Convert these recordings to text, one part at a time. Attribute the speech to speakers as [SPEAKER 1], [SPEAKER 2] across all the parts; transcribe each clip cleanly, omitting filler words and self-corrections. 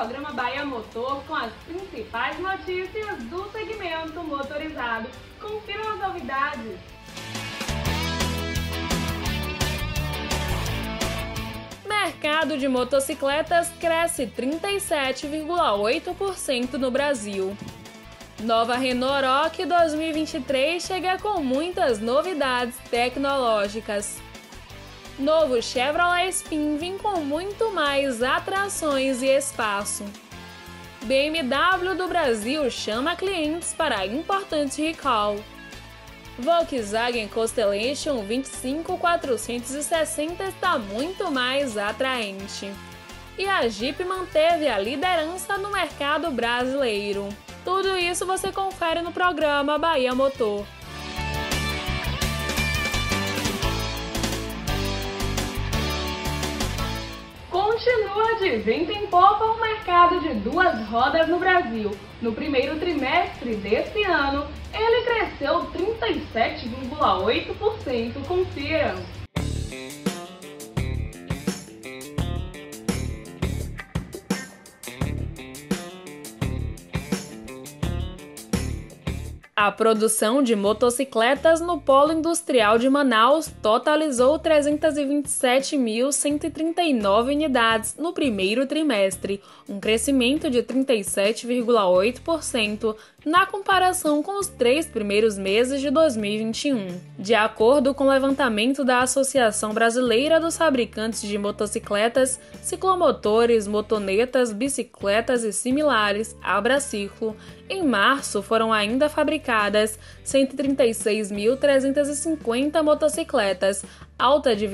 [SPEAKER 1] programa Bahia Motor com as principais notícias do segmento motorizado. Confiram as novidades. Mercado de motocicletas cresce 37,8% no Brasil. Nova Renault Rogue 2023 chega com muitas novidades tecnológicas. Novo Chevrolet Spin vem com muito mais atrações e espaço. BMW do Brasil chama clientes para importante recall. Volkswagen Constellation 25460 está muito mais atraente. E a Jeep manteve a liderança no mercado brasileiro. Tudo isso você confere no programa Bahia Motor. Continua de vento em popa o mercado de duas rodas no Brasil. No primeiro trimestre desse ano, ele cresceu 37,8%. Confira! A produção de motocicletas no Polo Industrial de Manaus totalizou 327.139 unidades no primeiro trimestre, um crescimento de 37,8% na comparação com os 3 primeiros meses de 2021. De acordo com o levantamento da Associação Brasileira dos Fabricantes de Motocicletas, Ciclomotores, Motonetas, Bicicletas e Similares, Abraciclo, em março foram ainda fabricadas 136.350 motocicletas, alta de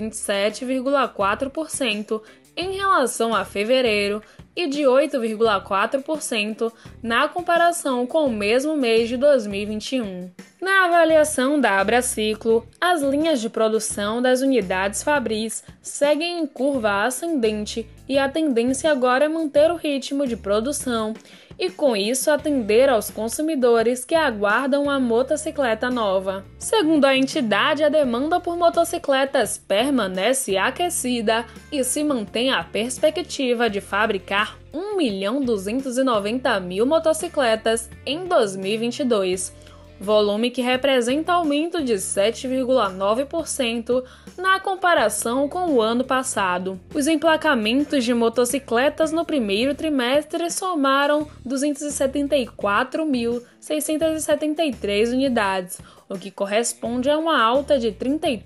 [SPEAKER 1] 27,4% em relação a fevereiro e de 8,4% na comparação com o mesmo mês de 2021. Na avaliação da Abraciclo, as linhas de produção das unidades Fabris seguem em curva ascendente e a tendência agora é manter o ritmo de produção e, com isso, atender aos consumidores que aguardam a motocicleta nova. Segundo a entidade, a demanda por motocicletas permanece aquecida e se mantém a perspectiva de fabricar 1.290.000 motocicletas em 2022. Volume que representa aumento de 7,9% na comparação com o ano passado. Os emplacamentos de motocicletas no primeiro trimestre somaram 274.673 unidades, o que corresponde a uma alta de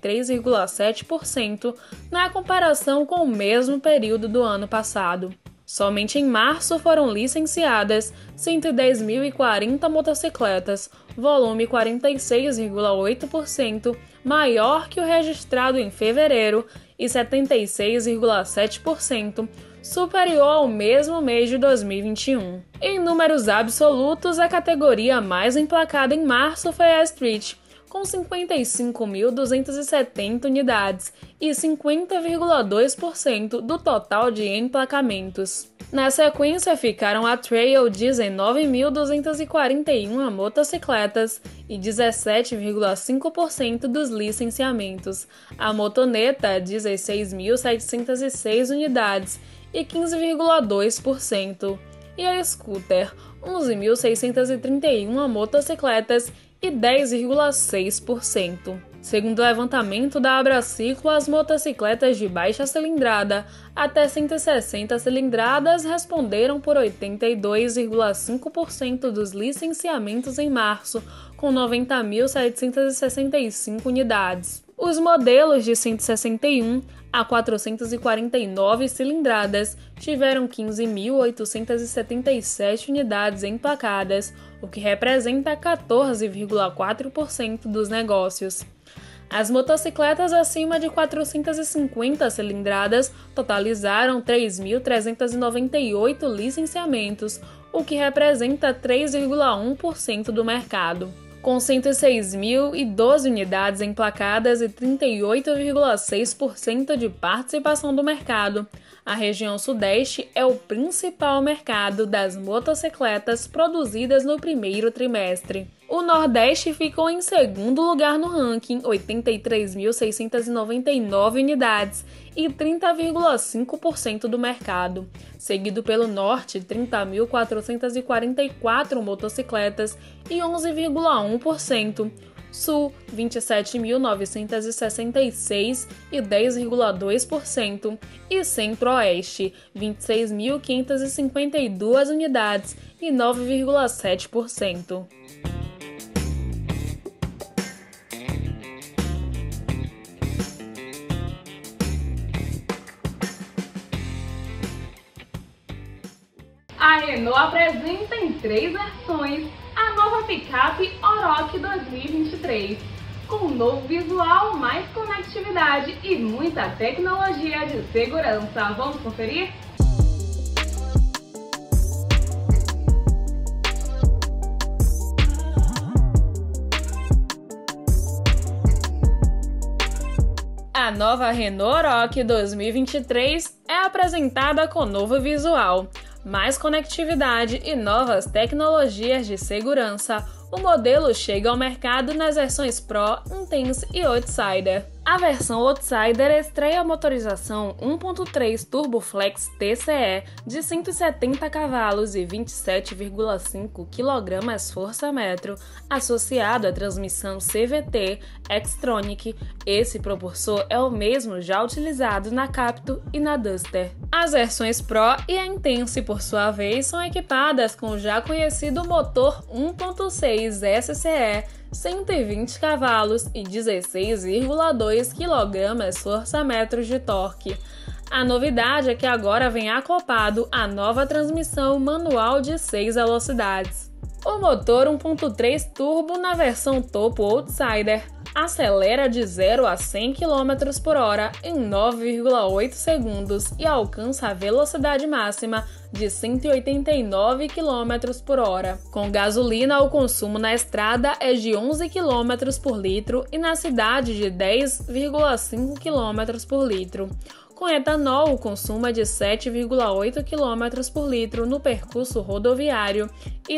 [SPEAKER 1] 33,7% na comparação com o mesmo período do ano passado. Somente em março foram licenciadas 110.040 motocicletas, volume 46,8% maior que o registrado em fevereiro e 76,7% superior ao mesmo mês de 2021. Em números absolutos, a categoria mais emplacada em março foi a Street, com 55.270 unidades e 50,2% do total de emplacamentos. Na sequência ficaram a Trail 19.241 motocicletas e 17,5% dos licenciamentos, a Motoneta 16.706 unidades e 15,2%, e a Scooter 11.631 motocicletas e 10,6%. Segundo o levantamento da Abraciclo, as motocicletas de baixa cilindrada até 160 cilindradas responderam por 82,5% dos licenciamentos em março, com 90.765 unidades. Os modelos de 161 a 449 cilindradas tiveram 15.877 unidades emplacadas, o que representa 14,4% dos negócios. As motocicletas acima de 450 cilindradas totalizaram 3.398 licenciamentos, o que representa 3,1% do mercado. Com 106.012 unidades emplacadas e 38,6% de participação do mercado, a região Sudeste é o principal mercado das motocicletas produzidas no primeiro trimestre. O Nordeste ficou em segundo lugar no ranking, 83.699 unidades e 30,5% do mercado, seguido pelo Norte, 30.444 motocicletas e 11,1%, Sul, 27.966 e 10,2%, e Centro-Oeste, 26.552 unidades e 9,7%. A Renault apresenta em 3 versões a nova picape Oroch 2023, com um novo visual, mais conectividade e muita tecnologia de segurança. Vamos conferir? A nova Renault Oroch 2023 é apresentada com novo visual, mais conectividade e novas tecnologias de segurança. O modelo chega ao mercado nas versões Pro, Intense e Outsider. A versão Outsider estreia a motorização 1.3 TurboFlex TCE de 170 cavalos e 27,5 kgfm, associado à transmissão CVT Xtronic. Esse propulsor é o mesmo já utilizado na Captur e na Duster. As versões Pro e a Intense, por sua vez, são equipadas com o já conhecido motor 1.6 SCE, 120 cavalos e 16,2 kgfm de torque. A novidade é que agora vem acoplado a nova transmissão manual de 6 velocidades. O motor 1.3 turbo na versão topo Outsider acelera de 0 a 100 km por hora em 9,8 segundos e alcança a velocidade máxima de 189 km por hora. Com gasolina, o consumo na estrada é de 11 km por litro e na cidade de 10,5 km por litro. Com etanol, o consumo é de 7,8 km por litro no percurso rodoviário e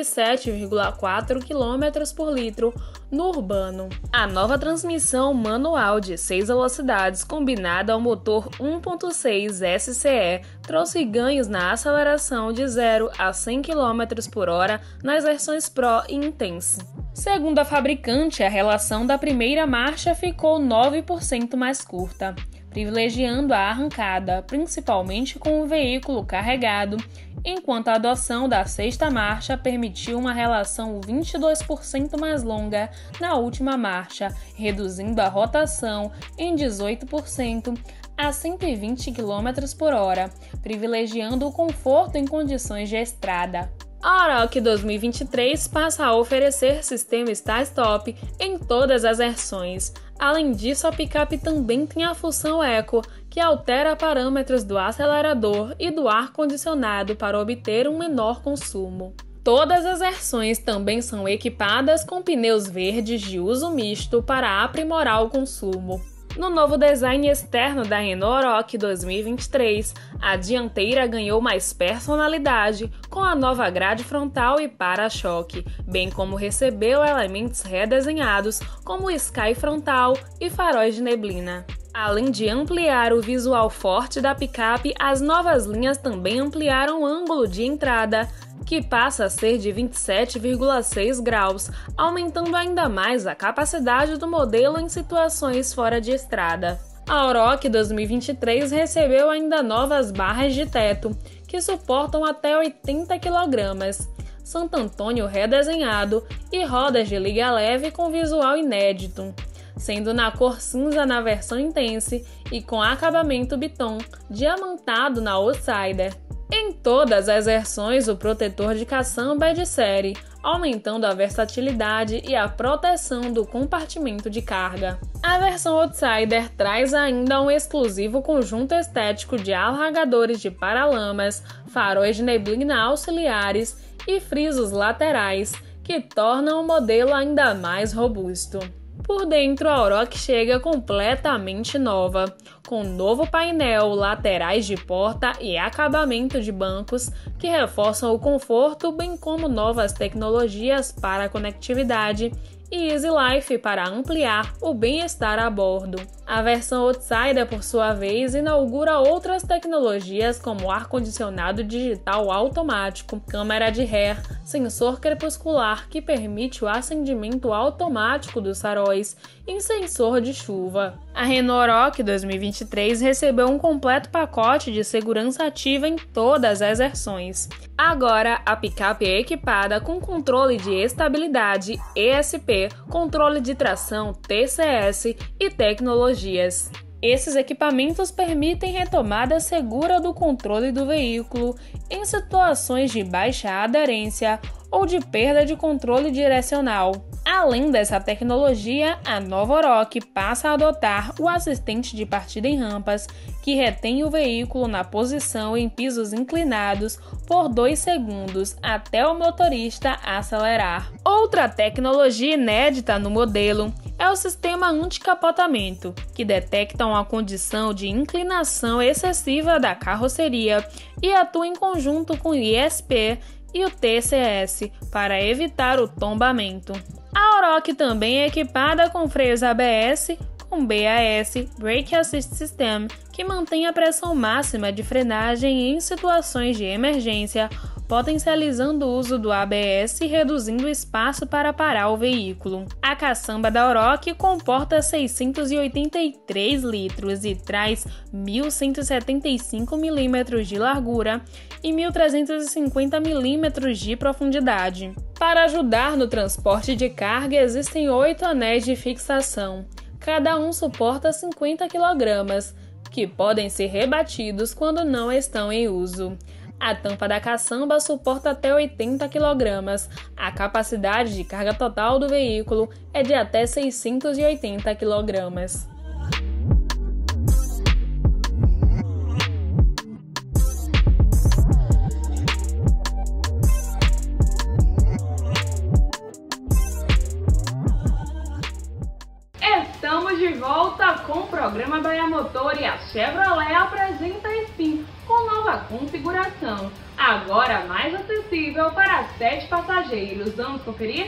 [SPEAKER 1] 7,4 km por litro no urbano. A nova transmissão manual de 6 velocidades combinada ao motor 1.6 SCE trouxe ganhos na aceleração de 0 a 100 km por hora nas versões Pro e Intense. Segundo a fabricante, a relação da primeira marcha ficou 9% mais curta, privilegiando a arrancada, principalmente com o veículo carregado, enquanto a adoção da sexta marcha permitiu uma relação 22% mais longa na última marcha, reduzindo a rotação em 18% a 120 km por hora, privilegiando o conforto em condições de estrada. A Oroch 2023 passa a oferecer sistema Start-Stop em todas as versões. Além disso, a picape também tem a função Eco, que altera parâmetros do acelerador e do ar-condicionado para obter um menor consumo. Todas as versões também são equipadas com pneus verdes de uso misto para aprimorar o consumo. No novo design externo da Renault Oroch 2023, a dianteira ganhou mais personalidade com a nova grade frontal e para-choque, bem como recebeu elementos redesenhados como o Sky frontal e faróis de neblina. Além de ampliar o visual forte da picape, as novas linhas também ampliaram o ângulo de entrada, que passa a ser de 27,6 graus, aumentando ainda mais a capacidade do modelo em situações fora de estrada. A Oroch 2023 recebeu ainda novas barras de teto, que suportam até 80 kg, Santo Antônio redesenhado e rodas de liga leve com visual inédito, sendo na cor cinza na versão Intense e com acabamento Biton diamantado na Outsider. Em todas as versões, o protetor de caçamba é de série, aumentando a versatilidade e a proteção do compartimento de carga. A versão Outsider traz ainda um exclusivo conjunto estético de alargadores de paralamas, faróis de neblina auxiliares e frisos laterais, que tornam o modelo ainda mais robusto. Por dentro, a Oroch chega completamente nova, com novo painel, laterais de porta e acabamento de bancos que reforçam o conforto, bem como novas tecnologias para a conectividade e Easy Life para ampliar o bem-estar a bordo. A versão Outsider, por sua vez, inaugura outras tecnologias como ar-condicionado digital automático, câmera de ré, sensor crepuscular que permite o acendimento automático dos faróis e sensor de chuva. A Renault Oroch 2023 recebeu um completo pacote de segurança ativa em todas as versões. Agora, a picape é equipada com controle de estabilidade ESP, controle de tração TCS e tecnologias. Esses equipamentos permitem retomada segura do controle do veículo em situações de baixa aderência ou de perda de controle direcional. Além dessa tecnologia, a nova Oroch passa a adotar o assistente de partida em rampas, que retém o veículo na posição em pisos inclinados por 2 segundos até o motorista acelerar. Outra tecnologia inédita no modelo é o sistema anti-capotamento, que detecta uma condição de inclinação excessiva da carroceria e atua em conjunto com o ISP e o TCS para evitar o tombamento. A Oroch também é equipada com freios ABS, com BAS, Brake Assist System, que mantém a pressão máxima de frenagem em situações de emergência, potencializando o uso do ABS e reduzindo o espaço para parar o veículo. A caçamba da Oroch comporta 683 litros e traz 1.175 mm de largura e 1.350 mm de profundidade. Para ajudar no transporte de carga, existem 8 anéis de fixação. Cada um suporta 50 kg, que podem ser rebatidos quando não estão em uso. A tampa da caçamba suporta até 80 kg. A capacidade de carga total do veículo é de até 680 kg. Estamos de volta com o programa Bahia Motor e a Chevrolet apresenta a Spin com nova configuração, agora mais acessível para 7 passageiros. Vamos conferir?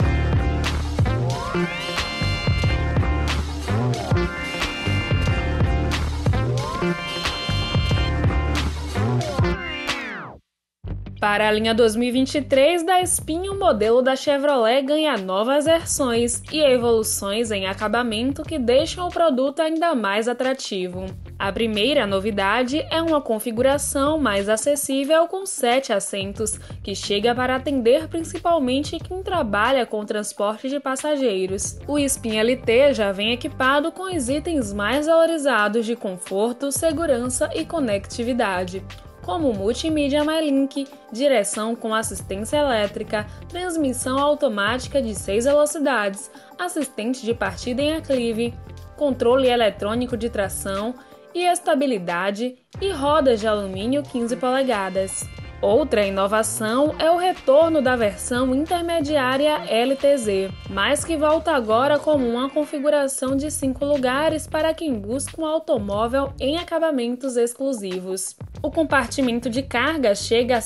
[SPEAKER 1] Para a linha 2023 da Spin, o modelo da Chevrolet ganha novas versões e evoluções em acabamento que deixam o produto ainda mais atrativo. A primeira novidade é uma configuração mais acessível com 7 assentos, que chega para atender principalmente quem trabalha com transporte de passageiros. O Spin LT já vem equipado com os itens mais valorizados de conforto, segurança e conectividade, como multimídia MyLink, direção com assistência elétrica, transmissão automática de 6 velocidades, assistente de partida em aclive, controle eletrônico de tração e estabilidade e rodas de alumínio 15 polegadas. Outra inovação é o retorno da versão intermediária LTZ, mas que volta agora como uma configuração de 5 lugares para quem busca um automóvel em acabamentos exclusivos. O compartimento de carga chega a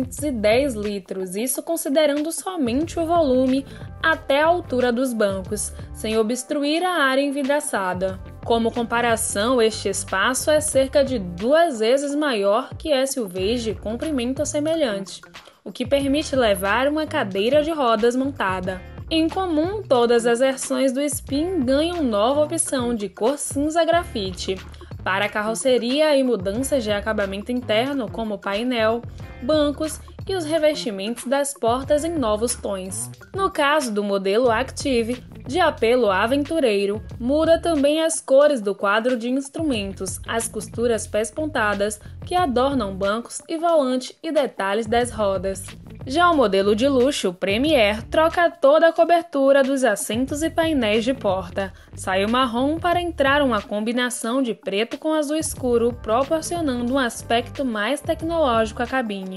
[SPEAKER 1] 710 litros, isso considerando somente o volume até a altura dos bancos, sem obstruir a área envidraçada. Como comparação, este espaço é cerca de 2 vezes maior que SUVs de comprimento semelhante, o que permite levar uma cadeira de rodas montada. Em comum, todas as versões do Spin ganham nova opção de cor cinza grafite, para carroceria e mudanças de acabamento interno como painel, bancos e os revestimentos das portas em novos tons. No caso do modelo Active, de apelo aventureiro, muda também as cores do quadro de instrumentos, as costuras pespontadas que adornam bancos e volante e detalhes das rodas. Já o modelo de luxo Premier troca toda a cobertura dos assentos e painéis de porta. Sai o marrom para entrar uma combinação de preto com azul escuro, proporcionando um aspecto mais tecnológico à cabine.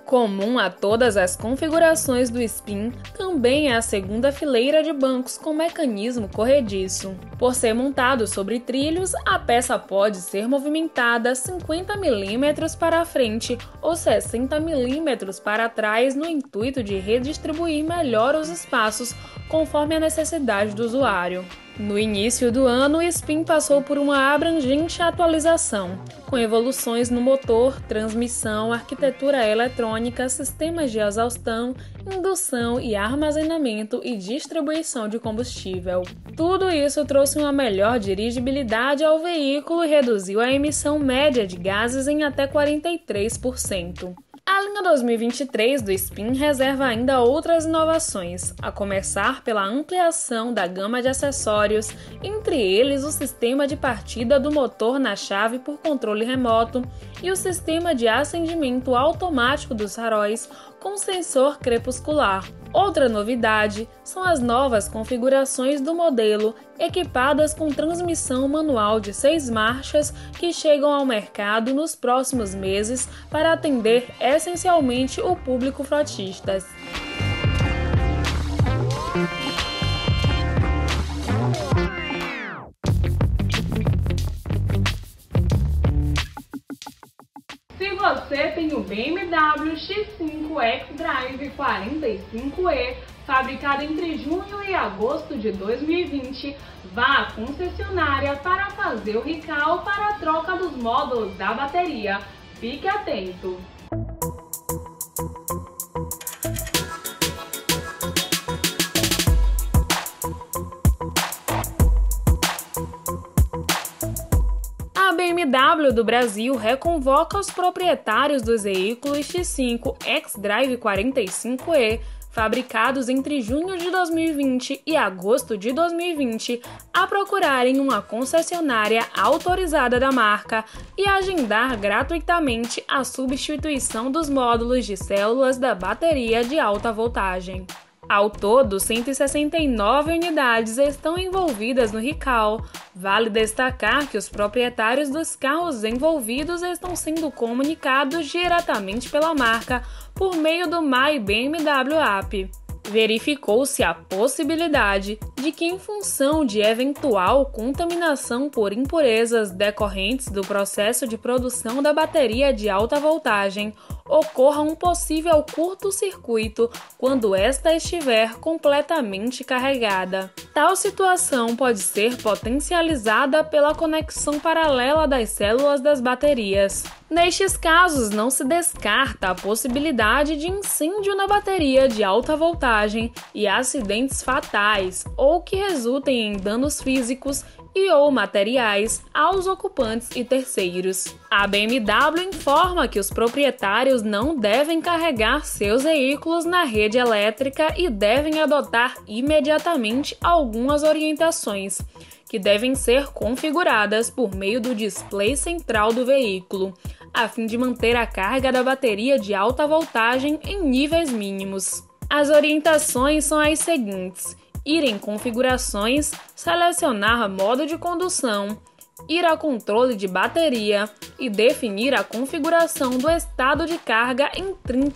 [SPEAKER 1] Comum a todas as configurações do Spin também é a segunda fileira de bancos com mecanismo corrediço. Por ser montado sobre trilhos, a peça pode ser movimentada 50 mm para frente ou 60 mm para trás no intuito de redistribuir melhor os espaços conforme a necessidade do usuário. No início do ano, o Spin passou por uma abrangente atualização, com evoluções no motor, transmissão, arquitetura eletrônica, sistemas de exaustão, indução e armazenamento e distribuição de combustível. Tudo isso trouxe uma melhor dirigibilidade ao veículo e reduziu a emissão média de gases em até 43%. A linha 2023 do Spin reserva ainda outras inovações, a começar pela ampliação da gama de acessórios, entre eles o sistema de partida do motor na chave por controle remoto e o sistema de acendimento automático dos faróis com sensor crepuscular. Outra novidade são as novas configurações do modelo, equipadas com transmissão manual de 6 marchas que chegam ao mercado nos próximos meses para atender essencialmente o público frotistas. Se você tem o BMW X5 xDrive 45e, fabricado entre junho e agosto de 2020, vá à concessionária para fazer o recall para a troca dos módulos da bateria. Fique atento! A BMW do Brasil reconvoca os proprietários dos veículos X5 xDrive 45e, fabricados entre junho de 2020 e agosto de 2020, a procurarem uma concessionária autorizada da marca e agendar gratuitamente a substituição dos módulos de células da bateria de alta voltagem. Ao todo, 169 unidades estão envolvidas no recall. Vale destacar que os proprietários dos carros envolvidos estão sendo comunicados diretamente pela marca por meio do My BMW App. Verificou-se a possibilidade de que, em função de eventual contaminação por impurezas decorrentes do processo de produção da bateria de alta voltagem, ocorra um possível curto-circuito quando esta estiver completamente carregada. Tal situação pode ser potencializada pela conexão paralela das células das baterias. Nestes casos, não se descarta a possibilidade de incêndio na bateria de alta voltagem e acidentes fatais ou que resultem em danos físicos e ou materiais aos ocupantes e terceiros. A BMW informa que os proprietários não devem carregar seus veículos na rede elétrica e devem adotar imediatamente algumas orientações, que devem ser configuradas por meio do display central do veículo, a fim de manter a carga da bateria de alta voltagem em níveis mínimos. As orientações são as seguintes: ir em configurações, selecionar modo de condução, ir a controle de bateria e definir a configuração do estado de carga em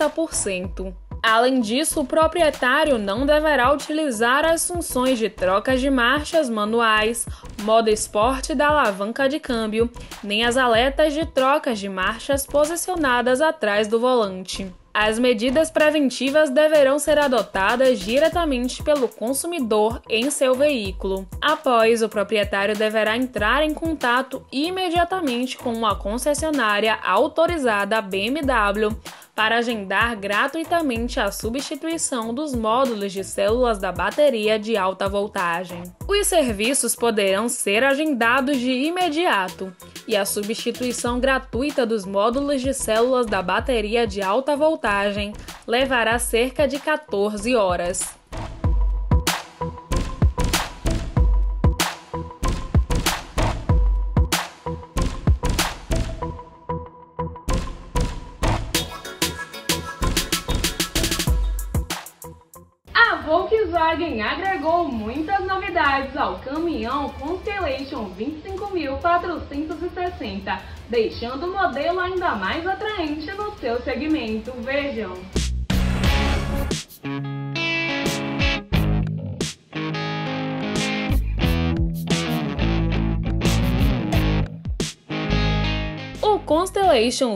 [SPEAKER 1] 30%. Além disso, o proprietário não deverá utilizar as funções de troca de marchas manuais, modo esporte da alavanca de câmbio, nem as aletas de trocas de marchas posicionadas atrás do volante. As medidas preventivas deverão ser adotadas diretamente pelo consumidor em seu veículo. Após, o proprietário deverá entrar em contato imediatamente com uma concessionária autorizada BMW para agendar gratuitamente a substituição dos módulos de células da bateria de alta voltagem. Os serviços poderão ser agendados de imediato e a substituição gratuita dos módulos de células da bateria de alta voltagem levará cerca de 14 horas. A Volkswagen também agregou muitas novidades ao caminhão Constellation 25.460, deixando o modelo ainda mais atraente no seu segmento. Vejam! O Constellation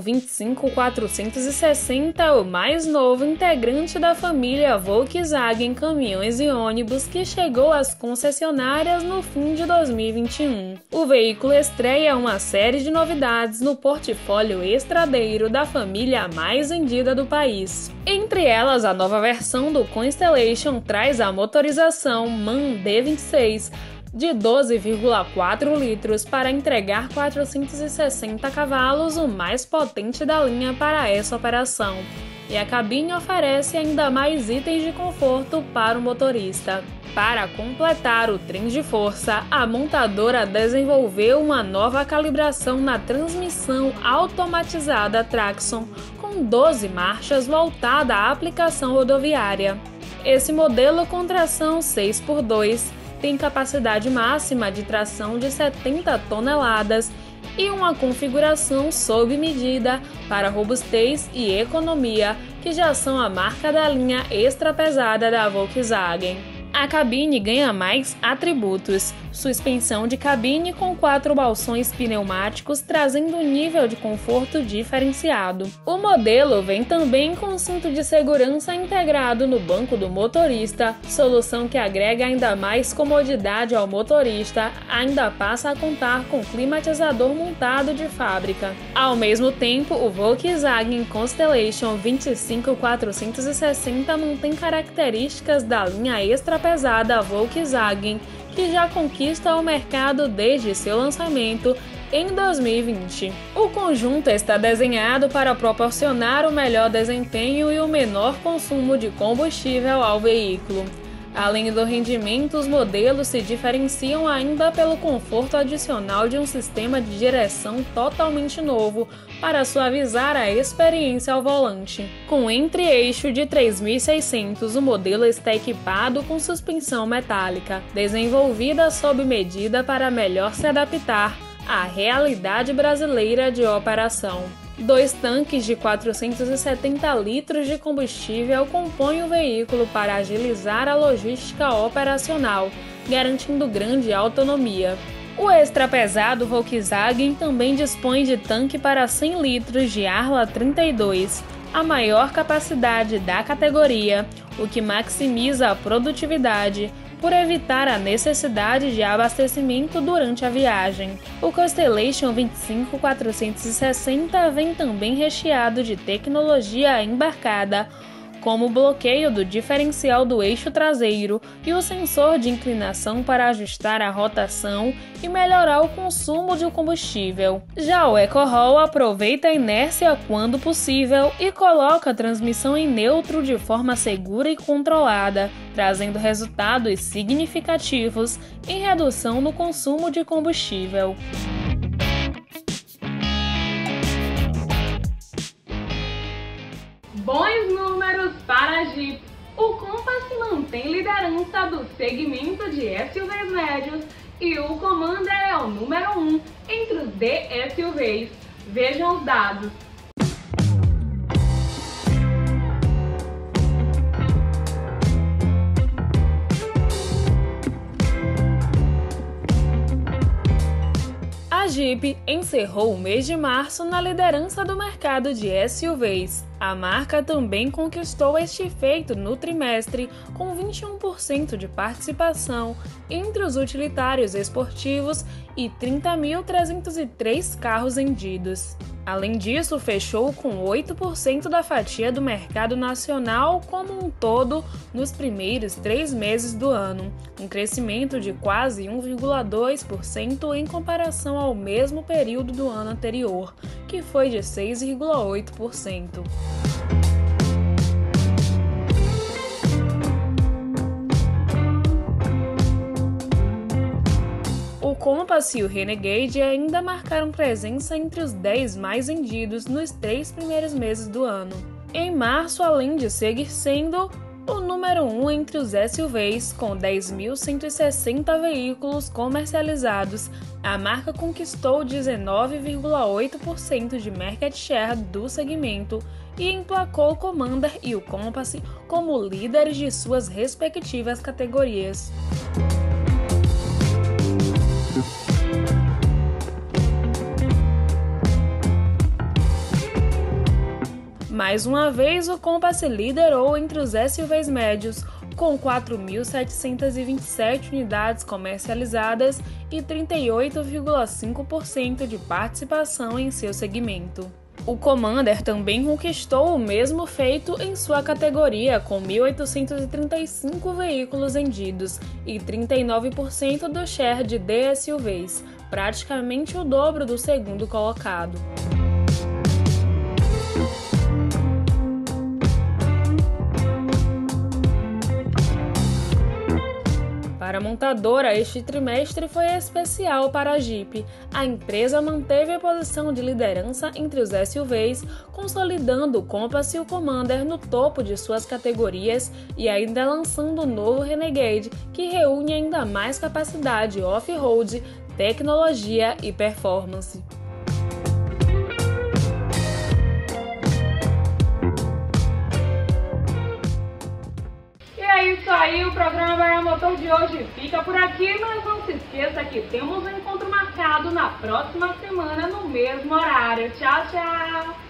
[SPEAKER 1] 25.460 é o mais novo integrante da família Volkswagen Caminhões e Ônibus que chegou às concessionárias no fim de 2021. O veículo estreia uma série de novidades no portfólio estradeiro da família mais vendida do país. Entre elas, a nova versão do Constellation traz a motorização MAN D26, de 12,4 litros para entregar 460 cavalos, o mais potente da linha para essa operação. E a cabine oferece ainda mais itens de conforto para o motorista. Para completar o trem de força, a montadora desenvolveu uma nova calibração na transmissão automatizada Traxon, com 12 marchas voltada à aplicação rodoviária. Esse modelo com tração 6x2 tem capacidade máxima de tração de 70 toneladas e uma configuração sob medida para robustez e economia, que já são a marca da linha extra pesada da Volkswagen. A cabine ganha mais atributos: suspensão de cabine com 4 balsões pneumáticos, trazendo um nível de conforto diferenciado. O modelo vem também com cinto de segurança integrado no banco do motorista, solução que agrega ainda mais comodidade ao motorista, ainda passa a contar com climatizador montado de fábrica. Ao mesmo tempo, o Volkswagen Constellation 25.460 mantém características da linha extra pesada Volkswagen, que já conquista o mercado desde seu lançamento em 2020. O conjunto está desenhado para proporcionar o melhor desempenho e o menor consumo de combustível ao veículo. Além do rendimento, os modelos se diferenciam ainda pelo conforto adicional de um sistema de direção totalmente novo para suavizar a experiência ao volante. Com entre-eixo de 3.600, o modelo está equipado com suspensão metálica, desenvolvida sob medida para melhor se adaptar à realidade brasileira de operação. 2 tanques de 470 litros de combustível compõem o veículo para agilizar a logística operacional, garantindo grande autonomia. O extra pesado Volkswagen também dispõe de tanque para 100 litros de Arla 32, a maior capacidade da categoria, o que maximiza a produtividade, por evitar a necessidade de abastecimento durante a viagem. O Constellation 25.460 vem também recheado de tecnologia embarcada, como o bloqueio do diferencial do eixo traseiro e o sensor de inclinação para ajustar a rotação e melhorar o consumo de combustível. Já o EcoRoll aproveita a inércia quando possível e coloca a transmissão em neutro de forma segura e controlada, trazendo resultados significativos em redução no consumo de combustível. Bons números para a Jeep. O Compass mantém liderança do segmento de SUVs médios e o Commander é o número 1 entre os DSUVs. Vejam os dados. A Jeep encerrou o mês de março na liderança do mercado de SUVs. A marca também conquistou este feito no trimestre, com 21% de participação entre os utilitários esportivos e 30.303 carros vendidos. Além disso, fechou com 8% da fatia do mercado nacional como um todo nos primeiros 3 meses do ano, um crescimento de quase 1,2% em comparação ao mesmo período do ano anterior, que foi de 6,8%. O Compass e o Renegade ainda marcaram presença entre os 10 mais vendidos nos 3 primeiros meses do ano. Em março, além de seguir sendo O número 1 entre os SUVs, com 10.160 veículos comercializados, a marca conquistou 19,8% de market share do segmento e emplacou o Commander e o Compass como líderes de suas respectivas categorias. Mais uma vez, o Compass liderou entre os SUVs médios, com 4.727 unidades comercializadas e 38,5% de participação em seu segmento. O Commander também conquistou o mesmo feito em sua categoria, com 1.835 veículos vendidos e 39% do share de DSUVs, praticamente o dobro do segundo colocado. Para a montadora, este trimestre foi especial para a Jeep. A empresa manteve a posição de liderança entre os SUVs, consolidando o Compass e o Commander no topo de suas categorias e ainda lançando o novo Renegade, que reúne ainda mais capacidade off-road, tecnologia e performance.
[SPEAKER 2] É isso aí, o programa Bahia Motor de hoje fica por aqui, mas não se esqueça que temos um encontro marcado na próxima semana no mesmo horário. Tchau, tchau!